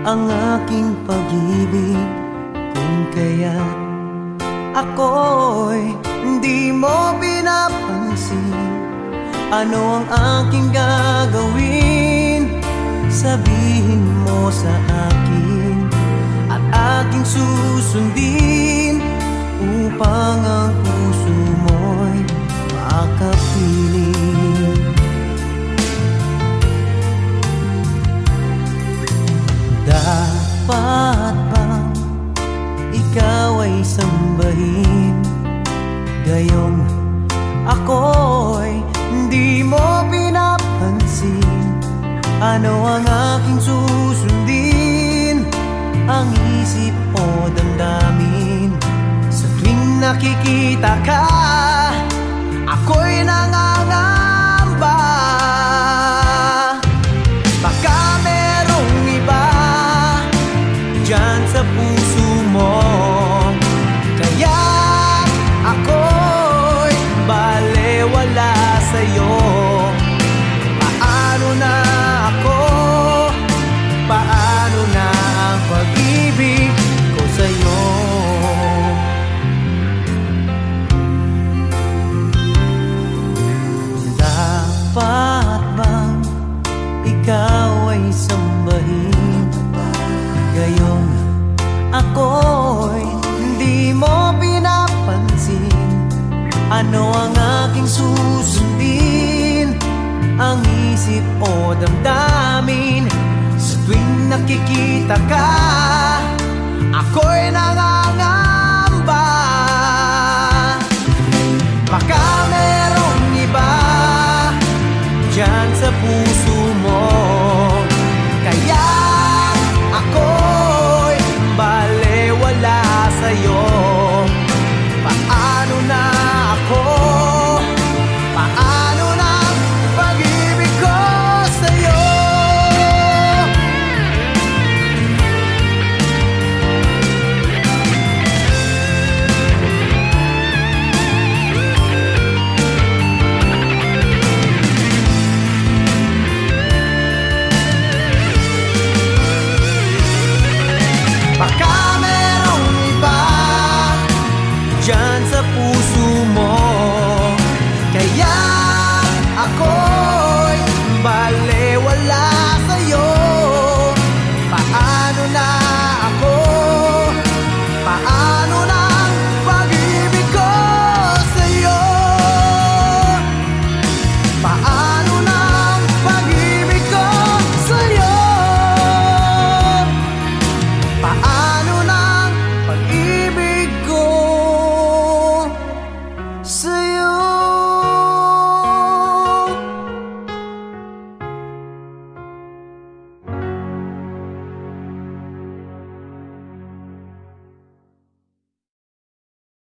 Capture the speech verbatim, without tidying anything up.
ang aking pag-ibig, kung kaya't ako'y hindi mo pinapansin. Ano ang aking gagawin? Sabihin mo sa akin at aking susundin, upang ang puso mo'y makapiling. Dapat bang ikaw ay sambahin, gayong ako'y hindi mo pinapansin? Ano ang aking susundin? Ang isip o damdamin? Sa tuwing nakikita ka, ako'y nangangamba. Baka merong iba diyan sa puso mo, kaya ako'y balewala sa'yo. Paano na ako? Paano na ang pag-ibig ko sa'yo? Dapat bang ikaw ay sambahin, gayong ako'y hindi mo pinapansin? Ano ang aking susundin? Ang isip o damdamin? Sa tuwing nakikita ka, ako'y nang